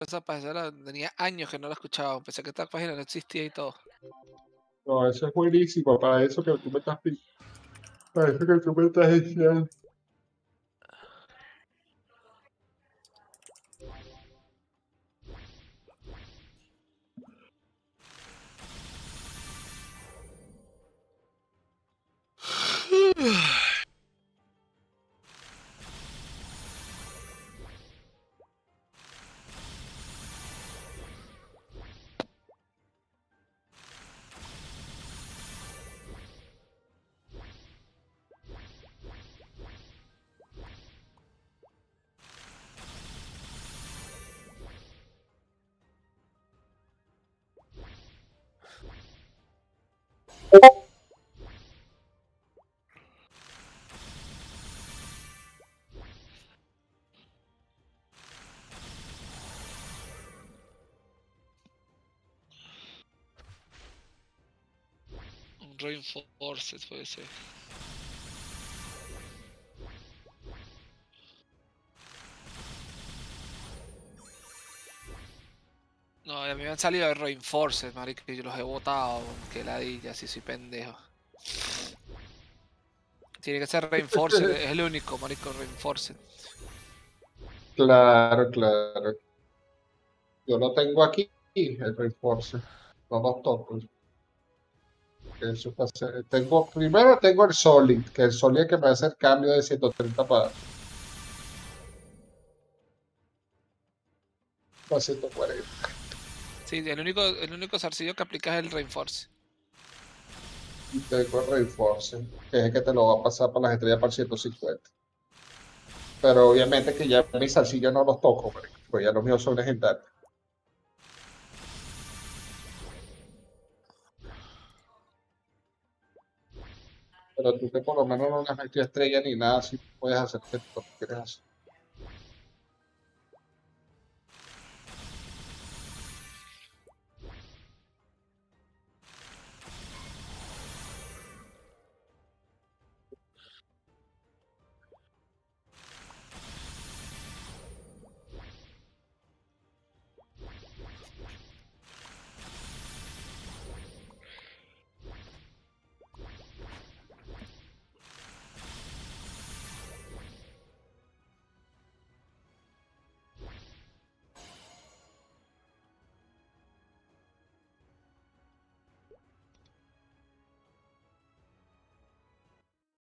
esa página tenía años que no la escuchaba. Pensé que esta página no existía y todo. No, eso es buenísimo para eso que tú me estás, para eso que tú me estás diciendo. Un Reinforced puede ser. No, a mí me han salido de Reinforced, marico, que yo los he botado. Que ladilla, si soy pendejo. Tiene que ser Reinforced, es el único, marico, Reinforced. Claro, claro. Yo lo tengo aquí, el Reinforce. No los toco. Eso primero tengo el Solid, que el Solid que me hace el cambio de 130 para 140. Sí, el único zarcillo que aplica es el Reinforce. Y tengo el Reinforce, que es el que te lo va a pasar para las estrellas para el 150. Pero obviamente que ya mis salsillos no los toco, marico, pues ya los míos son legendarios. Pero tú que por lo menos no le has metido estrella ni nada, si puedes hacer lo que tú quieres hacer.